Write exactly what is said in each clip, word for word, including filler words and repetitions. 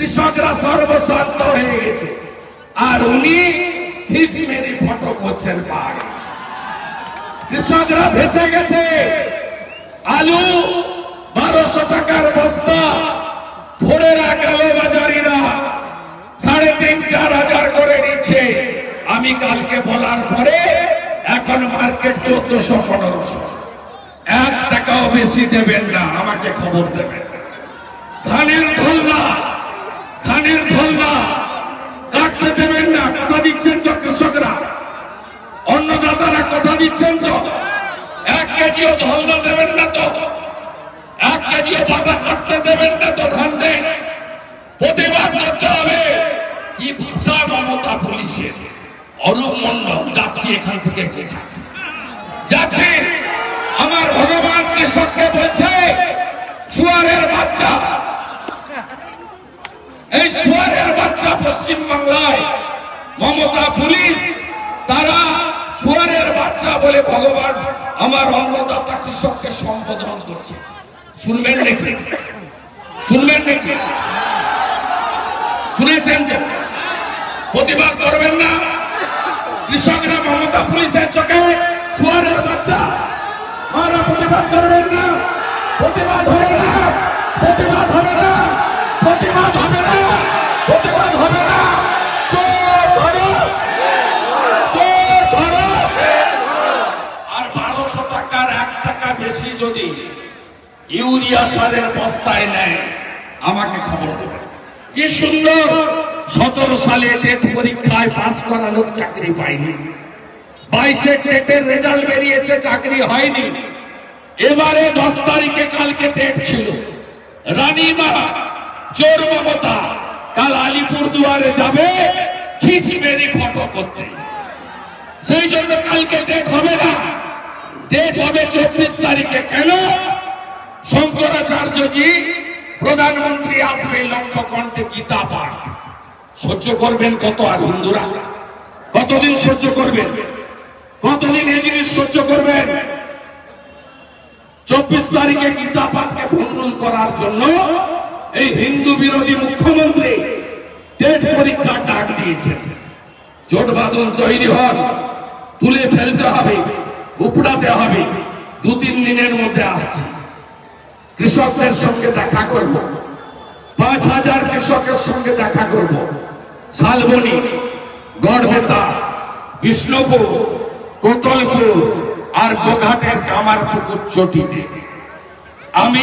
কৃষকরা সর্বশান্ত হয়ে গেছে, আর উনি খিচমেরি ফটো করছেন পাহাড়ে। কৃষকরা ভেসে গেছে। আলু বারোশো টাকার বস্তা, ভোরেরা কালো বাজারিরা সাড়ে তিন চার হাজার করে নিচ্ছে। আমি কালকে বলার পরে এখন মার্কেট চোদ্দশো পনেরোশো। এক টাকাও বেশি দেবেন না, আমাকে খবর দেবেন। ধানের ধল্লা ধানের ধল্লা কাটতে দেবেন না। কথা দিচ্ছেন তো কৃষকরা, অন্নদাতারা কথা দিচ্ছেন তো? এক কেজিও ধল্লা দেবেন না তো? এক কেজিও দাতা কাটতে দেবেন না তো? ধান দেন, প্রতিবাদ করতে হবে। কি ভাষা মমতা পুলিশের! অরূপ মন্ডল যাচ্ছি এখান থেকে, যাচ্ছি। আমার ভগবান কৃষককে বলছে শুয়ারের বাচ্চা, এই শুয়ারের বাচ্চা পশ্চিমবাংলায় মমতা পুলিশ তারা শুয়ারের বাচ্চা বলে ভগবান আমার অন্নদাতা কৃষককে সম্বোধন করছে। শুনবেন নাকি? শুনবেন নাকি? শুনেছেন যে প্রতিবাদ করবেন না? কৃষকরা মমতা পুলিশের চোখে শুয়ারের বাচ্চা, আর প্রতিবাদ করবেন না? প্রতিবাদ হবে না, প্রতিবাদ হবে না, প্রতিবাদ হবে না, প্রতিবাদ হবে না। চোর ধরো, চোর ধরো। আর বারোশো টাকার এক টাকা বেশি যদি ইউরিয়া সারের বস্তায় নেয়, আমাকে খবর দেবে। কি সুন্দর! সতেরো সালে টেট পরীক্ষায় পাস করা লোক চাকরি পায়নি, বাইশে টেটের রেজাল্ট বেরিয়েছে, চাকরি হয়নি। এবারে দশ তারিখে কালকে টেট ছিল। রানীমা চোর মমতা কাল আলিপুর দুয়ারে যাবে খিচমেরি ফটো করতে, সেই জন্য কালকে টেট হবে না, টেট হবে চব্বিশ তারিখে। কেন? শঙ্করাচার্যজি প্রধানমন্ত্রী আসবে লক্ষ্য কণ্ঠে গীতা পাঠ। সহ্য করবেন কত? আর হিন্দুরা কতদিন সহ্য করবেন? কতদিন এই জিনিস সহ্য করবেন? চব্বিশ তারিখে গীতা পাঠকে ভণ্ডুল করার জন্য এই হিন্দু বিরোধী মুখ্যমন্ত্রী টেট পরীক্ষার ডাক দিয়েছে। জোট বাঁধন তৈরি হন, তুলে ফেলতে হবে, উপড়াতে হবে। দু তিন দিনের মধ্যে আসছে। কৃষকদের সঙ্গে দেখা করব, পাঁচ হাজার কৃষকের সঙ্গে দেখা করব। শালবনী, গড়বেতা, বিষ্ণুপুর, কোতলপুর আর গোঘাটের কামারপুকুর চটিতে আমি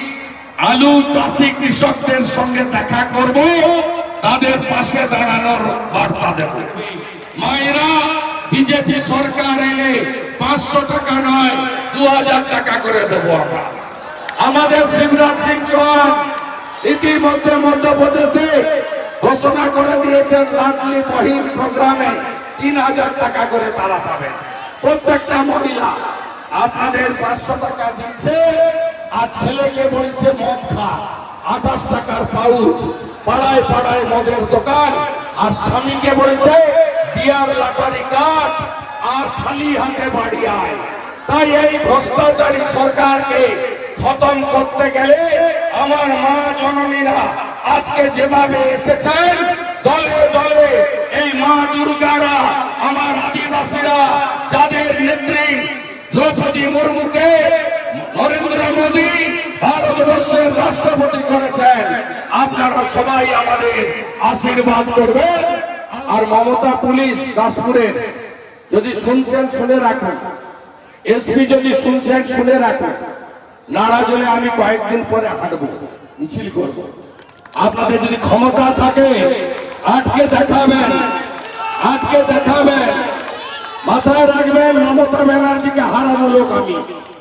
আলু চাষি কৃষকদের সঙ্গে দেখা করব, তাদের পাশে দাঁড়ানোর বার্তা দেব। মায়েরা, বিজেপি সরকার এলে পাঁচশো টাকা নয় দু হাজার টাকা করে দেবো আমরা। আমাদের শিবরাজ সিং চৌহান ইতিমধ্যে মধ্যপ্রদেশে ঘোষণা করে দিয়েছেন লাডলি বহিন প্রোগ্রামে তিন হাজার টাকা করে তারা পাবেন। প্রত্যেকটা মহিলা আপনাদের পাঁচশো টাকা দিচ্ছে, আর ছেলেকে বলছে মদ খা, আঠাশ টাকার পাউচ। পাড়ায় পাড়ায় মদের দোকান, আর স্বামীকে বলছে ডিয়ার লাটারি কাট, আর খালি হাতে বাড়ি আয়। তাই এই ভ্রষ্টাচারী সরকারকে খতম করতে গেলে আমার মা জননীরা আজকে যেভাবে এসেছেন, দলে দলে এই মা দুর্গারা, আমার আদিবাসীরা, যাদের নেত্রী দ্রৌপদী মুর্মুকে নরেন্দ্র মোদী ভারতবর্ষের রাষ্ট্রপতি করেছেন, আপনারা সবাই আমাদের আশীর্বাদ করবেন। আর মমতা পুলিশ দাসপুরের যদি শুনছেন শুনে রাখুন, এসপি যদি শুনছেন শুনে রাখুন, নারাজ হলে আমি কয়েকদিন পরে হাঁটবো, মিছিল করবো। আপনাদের যদি ক্ষমতা থাকে আটকে দেখাবেন, আটকে দেখাবেন। মাথায় রাখবেন, মমতা ব্যানার্জিকে হারানো লোক আমি।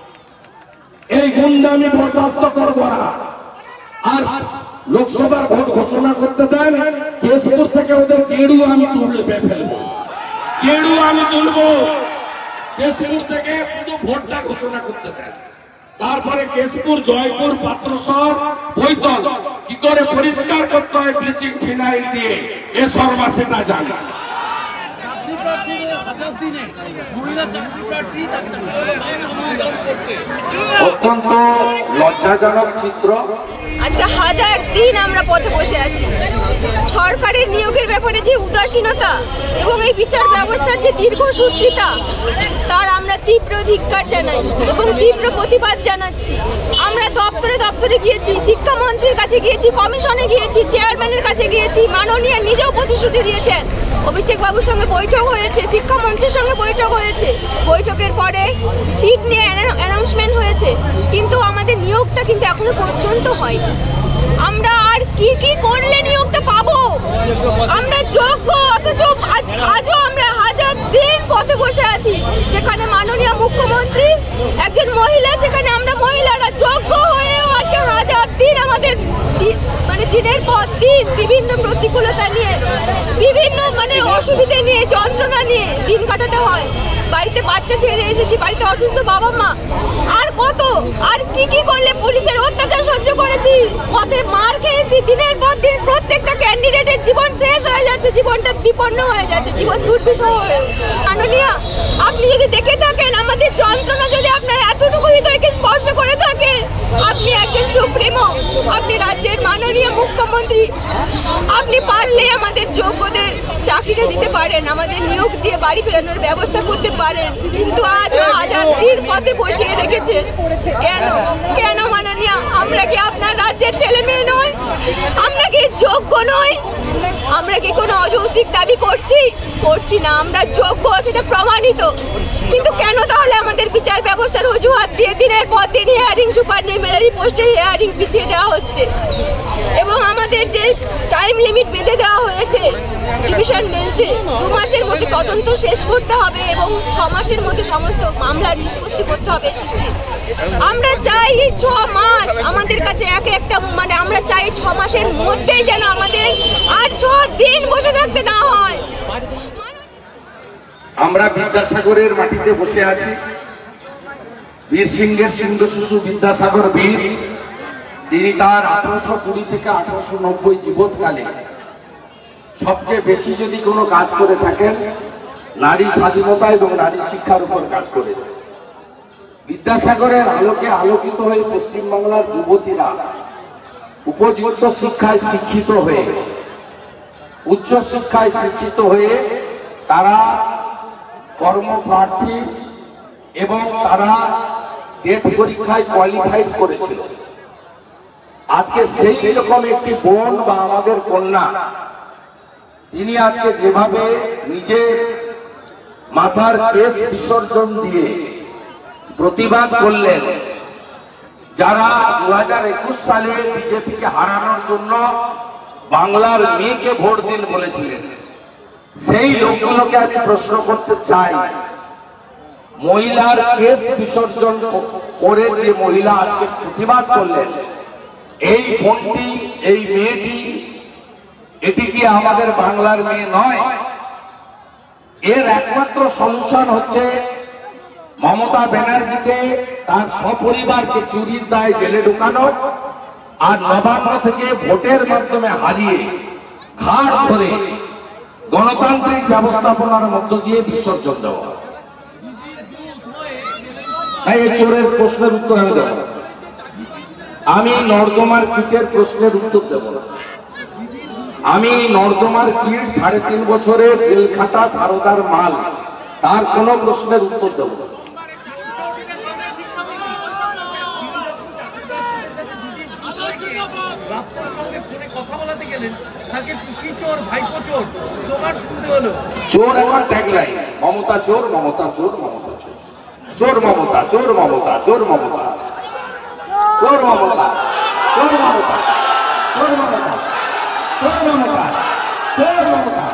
এই গুন্ডামি বরদাস্ত করব না। আর লোকসভার ভোট ঘোষণা করতে দেন, কেশপুর থেকে ওদের কেড়ু আমি তুলে ফেলবো, কেড়ু আমি তুলবো। কেশপুর থেকে শুধু ভোটটা ঘোষণা করতে দেন, তারপরে কেশপুর, জয়পুর, পাত্রসর, বৈতল কি করে পরিষ্কার করতে হয় ব্লিচিং ফিনাইল দিয়ে, এ সর্বা সেটা জানা। অত্যন্ত লজ্জাজনক চিত্র। আজকে হাজার দিন আমরা পথে বসে আছি। সরকারের নিয়োগের ব্যাপারে যে উদাসীনতা এবং এই বিচার ব্যবস্থার যে দীর্ঘসূত্রিতা, তার আমরা তীব্র ধিক্কার জানাই এবং তীব্র প্রতিবাদ জানাচ্ছি। আমরা দপ্তরে দপ্তরে গিয়েছি, শিক্ষামন্ত্রীর কাছে গিয়েছি, কমিশনে গিয়েছি, চেয়ারম্যানের কাছে গিয়েছি, মাননীয় নিজেও প্রতিশ্রুতি দিয়েছেন। অভিষেক বাবুর সঙ্গে বৈঠক হয়েছে, শিক্ষামন্ত্রীর সঙ্গে বৈঠক হয়েছে, বৈঠকের পরে সিট নিয়ে অ্যানাউন্সমেন্ট হয়েছে, কিন্তু আমাদের নিয়োগটা কিন্তু এখনো পর্যন্ত হয়নি। আমরা আর কি কি করলে নিয়োগটা পাবো? আমরা যোগ্য, অথচ আজও আমরা হাজার দিন পথে বসে আছি, যেখানে মাননীয় মুখ্যমন্ত্রী একজন মহিলা, সেখানে আমরা মহিলারা যোগ্য হয়েও আজকে হাজার দিন আমাদের মানে দিনের পর দিন বিভিন্ন প্রতিকূলতা নিয়ে, বিভিন্ন মানে অসুবিধা নিয়ে, যন্ত্রণা নিয়ে দিন কাটাতে হয়। বাড়িতে বাচ্চা ছেড়ে এসেছি, বাড়িতে অসুস্থ বাবা মা, আর কত, আর কি কি করলে? পুলিশের অত্যাচার সহ্য করেছি, পথে মার খেয়েছি, দিনের পর দিন প্রত্যেকটা ক্যান্ডিডেটের জীবন শেষ হয়ে যাচ্ছে, জীবনটা বিপন্ন হয়ে যাচ্ছে, জীবন দুর্বিষহ হয়ে। মাননীয়, আপনি যদি দেখে থাকেন আমাদের যন্ত্রণা, যদি আপনার এতটুকু হৃদয়কে স্পর্শ করে থাকে, আপনি একজন সুপ্রিমো, আপনি রাজ্যের মাননীয় মুখ্যমন্ত্রী, আপনি পারলে আমাদের যোগ্যদের চাকরিটা দিতে পারেন, আমাদের নিয়োগ দিয়ে বাড়ি ফেরানোর ব্যবস্থা করতে পারেন, কিন্তু আজও হাজার দিন পথে বসিয়ে রেখেছেন। কেন কেন মাননীয়? আমরা কি আপনার রাজ্যের ছেলে মেয়ে নই? আমরা কি যোগ্য নই? আমরা কি কোনো অযৌক্তিক দাবি করছি? করছি না, আমরা যোগ্য, সেটা প্রমাণিত। কিন্তু কেন তাহলে আমাদের বিচার ব্যবস্থার অজুহাত দিয়ে দিনের পর দিন হিয়ারিং, সুপারনিউমারি পোস্টে হিয়ারিং পিছিয়ে দেওয়া হচ্ছে, এবং আমাদের যে টাইম লিমিট বেঁধে দেওয়া হয়েছে ডিভিশন বেঞ্চে, দু মাসের মধ্যে তদন্ত শেষ করতে হবে এবং ছ মাসের মধ্যে সমস্ত মামলার নিষ্পত্তি করতে হবে এসএসসি। আমরা চাই এই ছ মাস আমাদের কাছে এক একটা, মানে আমরা চাই ছ মাসের মধ্যেই যেন আমাদের আর ছ দিন বসে থাকতে না হয়। আমরা বিদ্যাসাগরের মাটিতে বসে আছি। বীর সিংহের সিংহ শিশু বিদ্যাসাগর বীর, তিনি তার আঠারোশো কুড়ি থেকে আঠারোশো নব্বই জীবৎকালে সবচেয়ে বেশি যদি কোনো কাজ করে থাকেন, নারী স্বাধীনতা এবং নারী শিক্ষার উপর কাজ করেছে। বিদ্যাসাগরের আলোকে আলোকিত হয়ে পশ্চিমবাংলার যুবতীরা উপযুক্ত শিক্ষায় শিক্ষিত হয়ে, উচ্চ শিক্ষায় শিক্ষিত হয়ে তারা কর্মপ্রার্থী এবং তারা টেট পরীক্ষায় কোয়ালিফাইড করেছিল। আজকে সেই রকম একটি বোন বা আমাদের কন্যা, তিনি আজকে যেভাবে নিজের মাথার কেশ বিসর্জন দিয়ে প্রতিবাদ করলেন, যারা দু হাজার একুশ সালে বিজেপিকে হারানোর জন্য বাংলার মেয়েকে ভোট দিন বলেছিলেন, সেই লোকগুলোকে আমি প্রশ্ন করতে চাই, মহিলার কেশ বিসর্জন করে যে মহিলা আজকে প্রতিবাদ করলেন, এই বোনটি, এই মেয়েটি, এটি কি আমাদের বাংলার মেয়ে নয়? এর একমাত্র সলিউশন হচ্ছে মমতা ব্যানার্জিকে তার সপরিবারকে চুরির দায়ে জেলে ঢুকানো, আর নবান্ন থেকে ভোটের মাধ্যমে হারিয়ে ঘাট ধরে গণতান্ত্রিক ব্যবস্থাপনার মধ্য দিয়ে বিসর্জন দেওয়া। এই চোরের প্রশ্নের উত্তর আমি দেব, আমি নর্দমার কিটের প্রশ্নের উত্তর দেব না। আমি নর্দমার কিট সাড়ে তিন বছরে জেল খাটা সারদার মাল, তার কোন প্রশ্নের উত্তর দেব না। চোর এখন ট্যাগলাইন, মমতা চোর, মমতা চোর, মমতা চোর, চোর মমতা, চোর মমতা, চোর মমতা, চোর মমতা, চোর মমতা, চোর মমতা, চোর মমতা, চোর মমতা।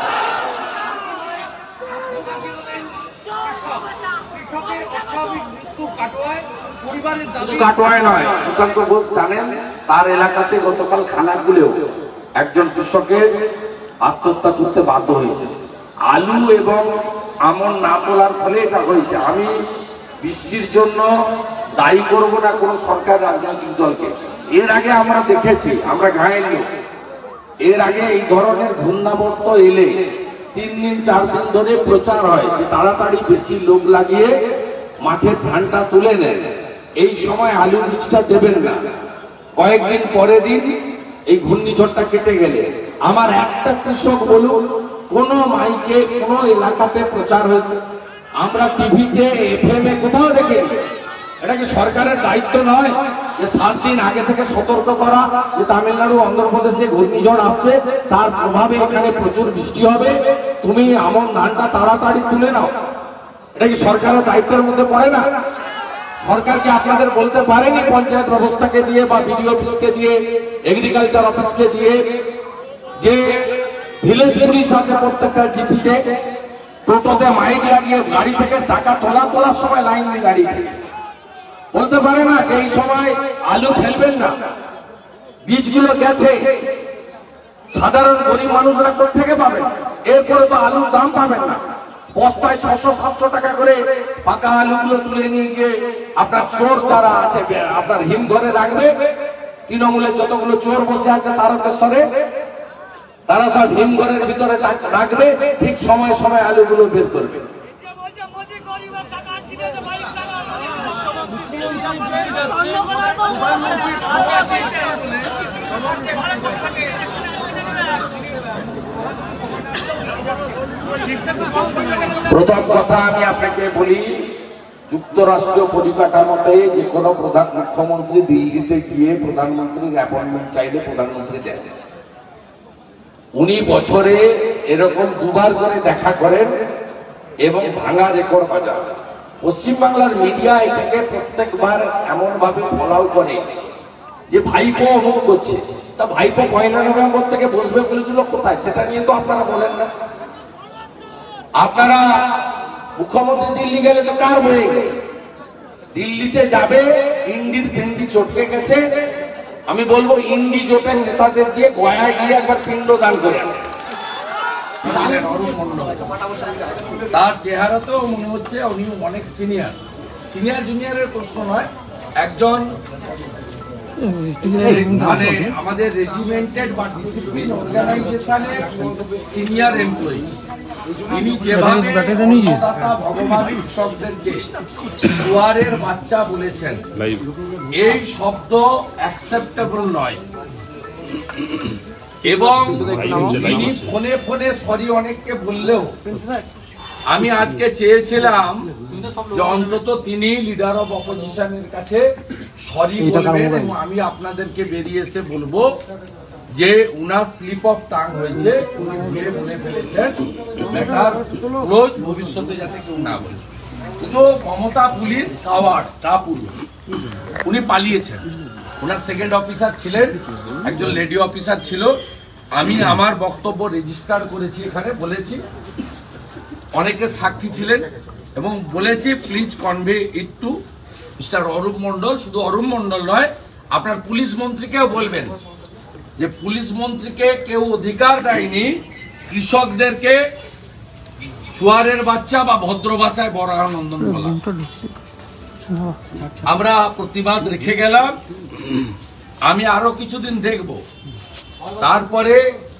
কাটোয়ায় নয়, সুশান্ত ঘোষ জানেন, তার এলাকাতে গতকাল খানাকুলেও একজন কৃষকের আত্মহত্যা করতে বাধ্য হয়েছে। আলু এবং আমন না তোলার ফলে এটা হয়েছে। আমি বৃষ্টির জন্য দায়ী করব না কোন সরকার, রাজনৈতিক দলকে। এর আগে আমরা দেখেছি, আমরা ঘায়েল লোক, এর আগে এই ধরনের ঘূর্ণাবর্ত এলে তিন দিন চার দিন ধরে প্রচার হয় যে তাড়াতাড়ি বেশি লোক লাগিয়ে মাঠের ধানটা তুলে নেন, এই সময় আলু বীজটা দেবেন না। কয়েকদিন পরে দিন এই ঘূর্ণিঝড়টা কেটে গেলে আমার একটা কৃষক বলুন কোন মাইকে কোন এলাকাতে প্রচার হয়েছে? আমরা টিভিতে এফএম এ কোথাও দেখিনি। এটা কি সরকারের দায়িত্ব নয় যে সাত দিন আগে থেকে সতর্ক করা যে তামিলনাড়ু অন্ধ্রপ্রদেশে ঘূর্ণিঝড় আসছে, তার প্রভাবে এখানে প্রচুর বৃষ্টি হবে, তুমি আমন ধানটা তাড়াতাড়ি তুলে নাও? এটা কি সরকারের দায়িত্বের মধ্যে পড়ে না? সরকারকে আপনাদের বলতে পারেনি পঞ্চায়েত ব্যবস্থাকে দিয়ে বা বিডিও অফিসকে দিয়ে এগ্রিকালচার অফিসকে দিয়ে যে ভিলেজ পুলিশ আছে প্রত্যেকটা জিপিতে, টোটোতে মাইক লাগিয়ে গাড়ি থেকে টাকা তোলা তোলার সময় লাইন দিয়ে দাঁড়িয়ে বলতে পারে না যে এই সময় আলু ফেলবেন না, বীজগুলো গেছে, সাধারণ গরিব মানুষরা কোথা থেকে পাবেন? এরপরে তো আলুর দাম পাবেন না, বস্তায় ছশো সাতশো টাকা করে পাকা আলুগুলো তুলে নিয়ে গিয়ে আপনার চোর যারা আছে আপনার হিমঘরে রাখবে, তৃণমূলের যতগুলো চোর বসে আছে তারকেশ্বরে, তারা সব হিমঘরের ভিতরে রাখবে, ঠিক সময় সময় আলুগুলো বের করবে। প্রথম কথা আমি আপনাকে বলি, যুক্তরাষ্ট্রীয় পরিকাঠামোতে যে কোনো প্রধান মুখ্যমন্ত্রী দিল্লিতে গিয়ে প্রধানমন্ত্রীর অ্যাপয়েন্টমেন্ট চাইলে প্রধানমন্ত্রী দেন। উনি বছরে এরকম দুবার করে দেখা করেন এবং ভাঙা রেকর্ড বাজান। পশ্চিমবাংলার মিডিয়া এটাকে প্রত্যেকবার এমন ভাবে ফলাও করে যে ভাইপো অমুক করছে, তা ভাইপো পয়লা নভেম্বর থেকে বসবে বলেছিল কোথায়? সেটা নিয়ে তো আপনারা বলেন না। আপনারা মুখ্যমন্ত্রী দিল্লি গেলে তো কার হয়ে গেছে, দিল্লিতে যাবে ইন্ডির পিন্ডি চটকে গেছে। আমি বলবো ইন্ডি জোটের নেতাদের দিয়ে গয়ায় গিয়ে একবার পিণ্ড দান করে আসে। তার চেহারাতেও মনে হচ্ছে উনি অনেক সিনিয়র, সিনিয়র জুনিয়রের প্রশ্ন নয়, একজন মানে আমাদের রেজিমেন্টেড বা ডিসিপ্লিন অর্গানাইজেশনের সিনিয়র এমপ্লয়ি। তিনি যেভাবে ভগবান কৃষকদেরকে জোয়ারের বাচ্চা বলেছেন, এই শব্দ অ্যাকসেপ্টেবল নয়। এবং তিনি ফোনে ফোনে সরি অনেককে বললেও আমি আজকে চেয়েছিলাম যে অন্তত তিনি লিডার অফ অপোজিশনের কাছে সরি বলবেন এবং আমি আপনাদেরকে বেরিয়ে এসে বলবো যে উনার স্লিপ অফ টাং হয়েছে, উনি ভুলে বলে ফেলেছেন, বেটার ক্লোজ ভবিষ্যতে যাতে কেউ না বলে। কিন্তু মমতা পুলিশ কাওয়ার্ড, তা পুলিশ, উনি পালিয়েছেন। ওনার সেকেন্ড অফিসার ছিলেন, একজন লেডি অফিসার ছিল। আমি আমার বক্তব্য রেজিস্টার করেছি, এখানে বলেছি, অনেকে সাক্ষী ছিলেন এবং বলেছি please convey it to mister Arup Mondal. শুধু অরূপ মন্ডল নয়, আপনার পুলিশ মন্ত্রীকেও বলবেন যে পুলিশ মন্ত্রীকে কেউ অধিকার দেয়নি কৃষকদেরকে জোয়ারের বাচ্চা বা ভদ্র ভাষায় বরানন্দন বলা। আমরা প্রতিবাদ রেখে গেলাম। আমি আরো কিছুদিন দেখব, তারপরে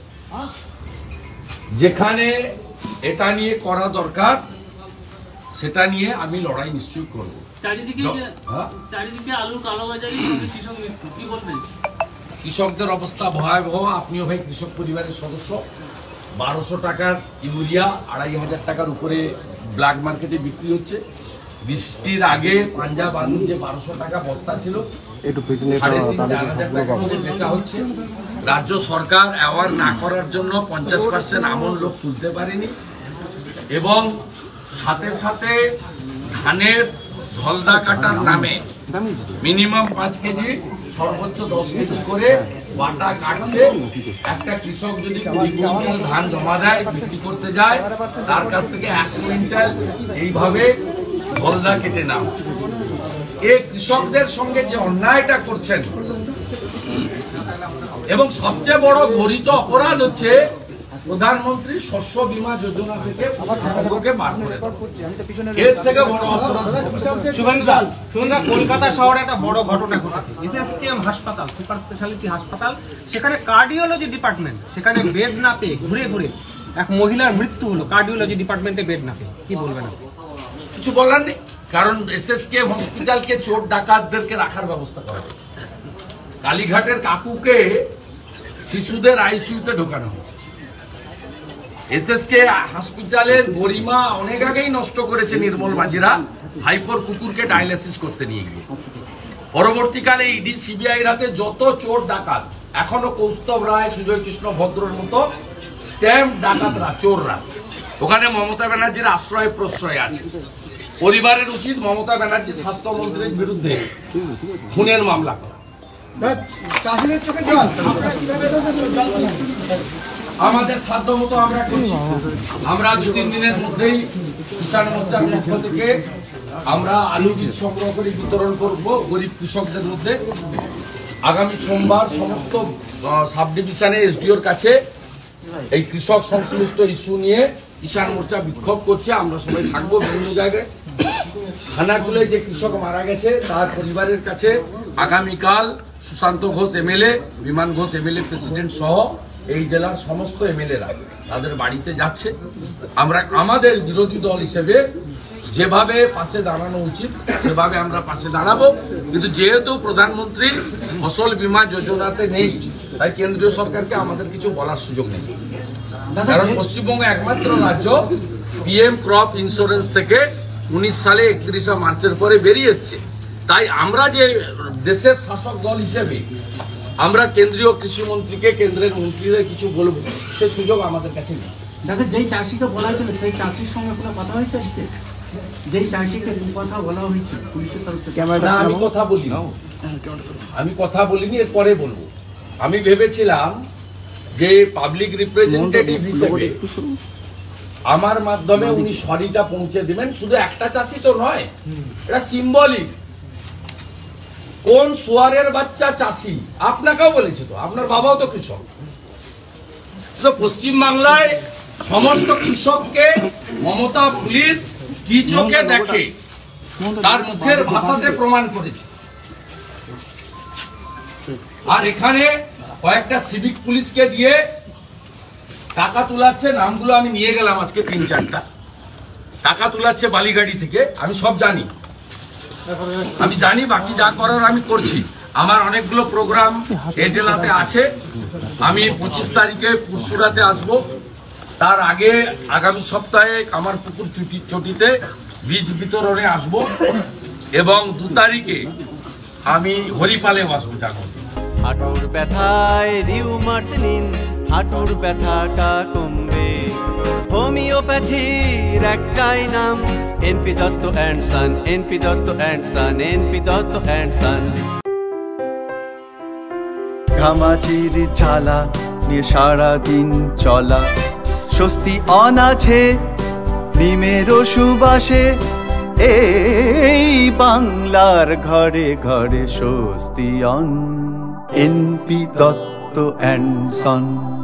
যেখানে এটা নিয়ে করা দরকার সেটা নিয়ে আমি লড়াই নিশ্চয়ই করব। চারিদিকে চারিদিকে আলুর কালোবাজারি, কৃষক মৃত্যু, কি বলবেন? কৃষকদের অবস্থা ভয়াবহ। আপনিও ভাই কৃষক পরিবারের সদস্য। বারোশো টাকার ইউরিয়া আড়াই হাজার টাকার উপরে ব্ল্যাক মার্কেটে বিক্রি হচ্ছে। বৃষ্টির আগে পাঞ্জাব আলু যে বারোশো টাকা বস্তা ছিল সাড়ে তিন চার হাজার টাকা বেচা হচ্ছে। রাজ্য সরকার অ্যাওয়ার না করার জন্য পঞ্চাশ পার্সেন্ট আমন লোক তুলতে পারেনি এবং সাথে সাথে ধানের ধলদা কাটার নামে মিনিমাম পাঁচ কেজি সর্বোচ্চ দশ কেজি করে বাটা কাটছে। একটা কৃষক যদি কুড়ি কুইন্টাল ধান জমা দেয় বিক্রি করতে যায়, তার কাছ থেকে এক কুইন্টাল এইভাবে ধলদা কেটে নাও। এই কৃষকদের সঙ্গে যে অন্যায়টা করছেন এবং সবচেয়ে বড় ঘোরিত অপরাধ হচ্ছে প্রধানমন্ত্রী শস্য বীমা যোজনা থেকে পশ্চিমবঙ্গকে বার করে এর থেকে বড় অপরাধ। শুভেন্দুদা, শুভেন্দুদা, কলকাতা শহরে একটা বড় ঘটনা ঘটেছে। এসএসকেএম হাসপাতাল, সুপার স্পেশালিটি হাসপাতাল, সেখানে কার্ডিওলজি ডিপার্টমেন্ট সেখানে বেড না পেয়ে ঘুরে ঘুরে এক মহিলার মৃত্যু হলো কার্ডিওলজি ডিপার্টমেন্টে বেড না পেয়ে, কি বলবেন আপনি? কিছু বলার নেই, কারণ এসএসকে হসপিটালকে চোর ডাকাতদেরকে রাখার ব্যবস্থা করা যায়। কালীঘাটের কাকুকে শিশুদের আইসিইউতে ঢোকানো হয়েছে। এসএসকে হসপিটালের গরিমা অনেক আগেই নষ্ট করেছে নির্মল মাঝিরা ভাইপোর কুকুরকে ডায়ালিসিস করতে নিয়ে গিয়ে। পরবর্তীকালে ইডি সিবিআই রাতে যত চোর ডাকাত, এখনো কৌস্তব রায়, সুজয় কৃষ্ণ ভদ্রর মতো স্ট্যাম্প ডাকাতরা, চোররা ওখানে মমতা ব্যানার্জির আশ্রয় প্রশ্রয় আছে। পরিবারের উচিত মমতা ব্যানার্জি স্বাস্থ্যমন্ত্রীর বিরুদ্ধে খুনের মামলা করা। আমাদের সাধ্য মতো আমরা করছি। আমরা দু তিন দিনের মধ্যেই কিষাণ মোর্চার পক্ষ থেকে আমরা আলু বীজ সংগ্রহ করে বিতরণ করব গরিব কৃষকদের মধ্যে। আগামী সোমবার সমস্ত সাব ডিভিশনে এসডিওর কাছে এই কৃষক সংশ্লিষ্ট ইস্যু নিয়ে কিষাণ মোর্চা বিক্ষোভ করছে। আমরা সবাই থাকবো বিভিন্ন জায়গায়। খানাকুলে যে কৃষক মারা গেছে তার পরিবারের কাছে আগামীকাল সুশান্ত ঘোষ এমএলএ, বিমান ঘোষ এমএলএ প্রেসিডেন্ট সহ এই জেলার সমস্ত এমএলএরা তাদের বাড়িতে যাচ্ছে। আমরা আমাদের বিরোধী দল হিসেবে যেভাবে পাশে দাঁড়ানো উচিত সেভাবে আমরা পাশে দাঁড়াবো, কিন্তু যেহেতু প্রধানমন্ত্রী ফসল বীমা যোজনাতে নেই তাই কেন্দ্রীয় সরকারকে আমাদের কিছু বলার সুযোগ নেই। কারণ পশ্চিমবঙ্গ একমাত্র রাজ্য পিএম ক্রপ ইন্স্যুরেন্স থেকে উনিশ সালে একত্রিশে মার্চের পরে বেরিয়ে এসছে। তাই আমরা যে দেশের শাসক দল হিসেবে আমরা কেন্দ্রীয় কৃষিমন্ত্রীকে, কেন্দ্রের মন্ত্রীদের কিছু বলবো, সে সুযোগ আমাদের কাছে নেই। দাদা, যেই চাষিকে বলা হয়েছিল সেই চাষির সঙ্গে কোনো কথা হয়েছে আজকে? যেই চাষিকে কথা বলা হয়েছে পুলিশের তরফ থেকে? না, আমি কথা বলি আমি কথা বলিনি, এরপরে বলবো। আমি ভেবেছিলাম যে পাবলিক রিপ্রেজেন্টেটিভ হিসেবে আমার মাধ্যমে উনি সরিটা পৌঁছে দিবেন। শুধু একটা চাষি তো নয়, এটা সিম্বলিক। কোন সোয়ারের বাচ্চা চাষি আপনাকেও বলেছে, তো আপনার বাবাও তো কৃষক। তো পশ্চিমবাংলায় সমস্ত কৃষককে মমতা পুলিশ কি চোখে দেখে তার মুখের ভাষাতে প্রমাণ করেছে। আর এখানে কয়েকটা সিভিক পুলিশকে দিয়ে টাকা তুলাচ্ছে, নামগুলো আমি নিয়ে গেলাম আজকে তিন চারটা। টাকা তুলাচ্ছে বালিগাড়ি থেকে, আমি সব জানি, আমি জানি বাকি যা করার আমি করছি। আমার অনেকগুলো প্রোগ্রাম এ জেলাতে আছে। আমি পঁচিশ তারিখে পুরসুরাতে আসব, তার আগে আগামী সপ্তাহে কামারপুকুর চুটি চটিতে বীজ বিতরণে আসব, এবং দু তারিখে আমি হরিপালে আসবো। যাবো হাঁটুর ব্যথায় রিউমার্স নিন, হাঁটুর ব্যথাটা কমবে। হোমিওপ্যাথির একটাই নাম, NP Dutta and son, NP Dutta and son, NP Dutta and son. ঘামাচির জ্বালা নিয়ে সারাদিন চলা, স্বস্তি অনাছে নিমের সুবাসে। এই বাংলার ঘরে ঘরে স্বস্তি on, NP Dutta and Son.